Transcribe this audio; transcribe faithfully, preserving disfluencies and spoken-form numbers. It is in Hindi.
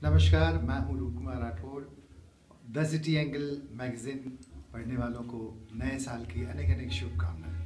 नमस्कार, मैं हूं Roop Kumar Rathore. The city angle magazine पढ़ने वालों को नए साल की अनेक अनेक शुभकामनाएं।